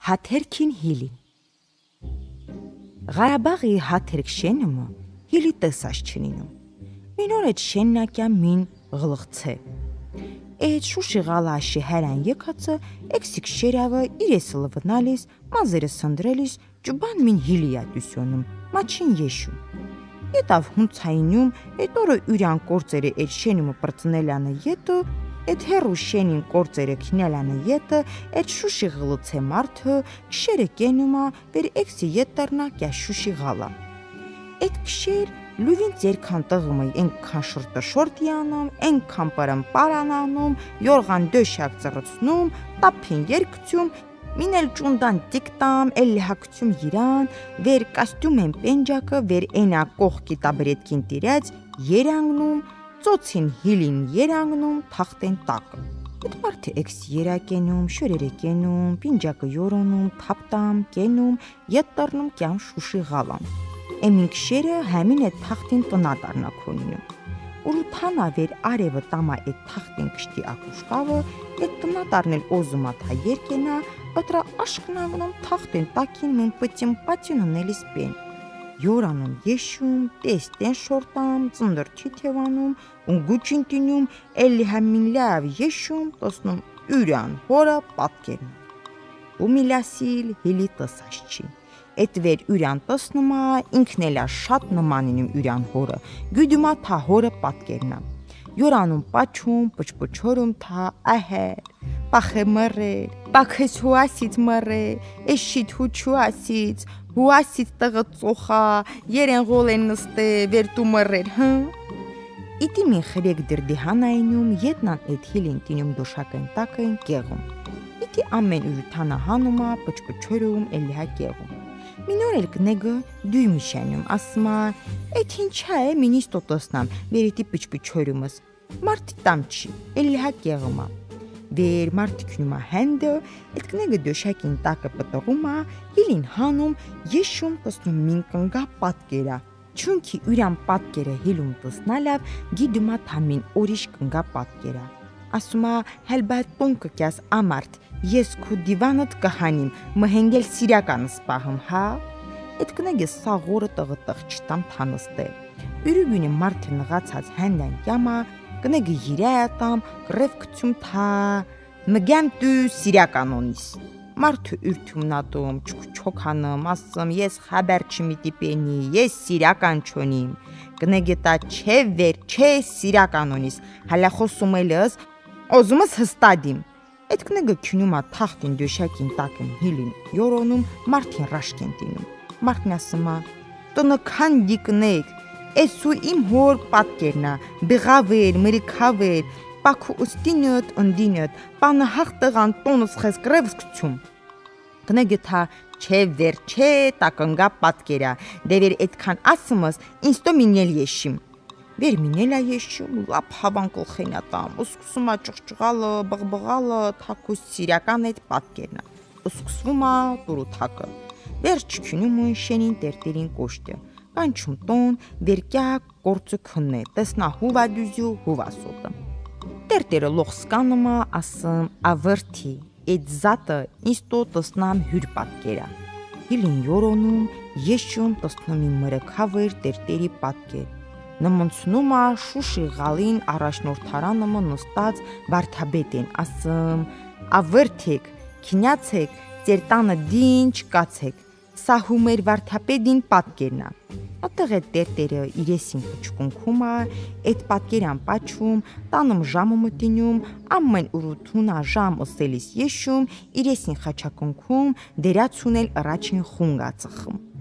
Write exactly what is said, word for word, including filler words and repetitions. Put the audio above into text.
Հաթերքին հիլի Ղարաբաղի հաթերք շենումը հիլի տեսած չնինում։ Մինոր էդ շեննակյա մին ղլղցե։ Էդ շուշի ղալաշի հերան եկածը էքսիկ շերավը իրեսը լվնալիս, մազերը սնդրելիս ճուբան մին հիլիա դուսյոնում, մաչին եշում։ Ետավ հունցայինում, էդ օրը ուրյան կործերը էդ շենումը պրծնելանը ետը, էդ հերու շենին կործերը քինելանը ետը, էդ շուշի ղլծե մարդը, կշերը կենումա, վեր էքսի ետտարնա կյա շուշի ղալա։ Էդ կշեր լուվին ձերքան տղմը ենքան շրտը շորտիանում, ենքան պարն պարանանում, յորղան դոշակ ծրծնում, տապին երկցում, մինել ճունդան տիկտամ, էլի հակցում իրան, վեր կաստում են պենջակը, վեր ենա կողքի տաբրետքին տիրած, երանգնում, ծոցին հիլին երանգնում, թախտեն տակը։ Էդ մարդը էքս երակենում, շորերը կենում, պինջակը յորոնում, թապտամ, կենում, ետտարնում կյամ շուշի ղալամ։ Էմին կշերը həmin էդ թախտին տնատարնա քոնինում։ Ուրութանա վեր արևը տամա էդ թախտին կշտի ակուշկավը, էդ տնատարնել օզումա թա երկենա, բտրա աշկնագնում թախտեն տակին մն պտիմ պատյունը նելիս պեն։ Յորանում եշում, տեստեն շորտամ, ծնդր թիթևանում, ունգուչին տինում, էլի համին լավ եշում, տոսնում ուրյան հորը պատկերն։ Ու միլասիլ հիլի տսած չի։ Էդ վեր ուրյան տսնումա, ինքնելա շատ նմանինում ուրյան հորը, գյուդումա թա հորը պատկերնա։ Յորանում պաչում, պչպչորում թա ահեր, պախե մռեր, պախես հուասից մռեր, էշիտ հուչուասից, հուասից տղը ծոխա, երեն ղոլ են նստե, վեր տու մռեր, հն։ Իտի մին խրեք դրդի հանայնում, ետնան էդ հիլին տինում դոշակեն տակեն կեղում։ Իտի ամեն ուրութանա հանումա, պչպչորում, էլի հա կեղում։ Մինոր էլ կնեգը դույմի շենում, ասմա, էդ հինչա է մինիս տոտոսնամ, վերիտի պչպչորումս, մարդի տամ չի, էլի հա կեղումա։ Վեր մարդի կնումա հենդը, էդ կնեգը դոշակին տակը պտռումա, հիլին հանում, եշում տսնում մին կնգա պատկերա, չունքի ուրյան պատկերը հիլում տսնալավ, գիդումա թամին օրիշ կնգա պատկերա։ Ասումա, հելբայդ տոնկը կյաս ամարդ, ես քու դիվանըտ կհանիմ, մհենգել սիրականս պահım, հա։ Էդ կնեգը սաղորը տղտղ չտամ թանստե։ Ուրուգունի մարդը նղացած հենդան կյամա, կնեգը իրայատամ, գրևկցում թա, մգեմ դու սիրականոնիս։ Մարդը ուրթումնատում, չոքանում, ասում, ես խաբեր չմիտի պենի, ես սիրական չոնիմ։ Կնեգը տա չէ վեր, չէ սիրականոնիս, հալա խոսում էլս, օզումս հստադիմ։ Էդ կնեգը քյունումա թախտին դոշակին տակին հիլին յորոնում, մարդին ռաշկեն տինում։ Մարդն ասումա, տնքան դիկնեգ, էսու իմ հոր պատկերնա, բղավեր, մրիքավեր, պակու ուստինյոտ, ընդինյոտ, պանը հաղտղան տոնս խես գրևսկցում։ Կնեգը թա չէ վեր, չէ տակնգա պատկերա, դևեր էդքան ասումս, ինստո մինել եշիմ։ Վեր մինելա եշում, լապ հավան կլխենատամ, ուսկսումա ճղճղալը, բղբղալը, թակուս սիրական էդ պատկերնա, ուսկսվումա տուրութակը, վեր չքյունումն շենին տերտերին կոշտը, կանչում տոն, վերկյա կործը քննե, տեսնա հուվա դուզյու հուվա սոտը։ Տերտերը լողսկանումա ասım, ավրթի, էդ զատը ինստո տսնամ հյուր պատկերա։ Հիլին յորոնում, եշում տսնումի մրեքավեր տերտերի պատկեր։ Նմնցնումա շուշի ղալին առաջնորդարանումը նստած վարդաբետ են, ասım, ավրթեք, քինյացեք, ձեր տանը դին չկացեք, սա հումեր վարդապետին պատկերնա։ Ատեղ էդ տերտերը իրեսին կչկունքումա, էդ պատկերան պաչում, տանում ժամը մտինում, ամեն ուրութունա ժամ ըսելիս եշում, իրեսին խաչակունքում, դերացունել առաջին խունգա ծխում։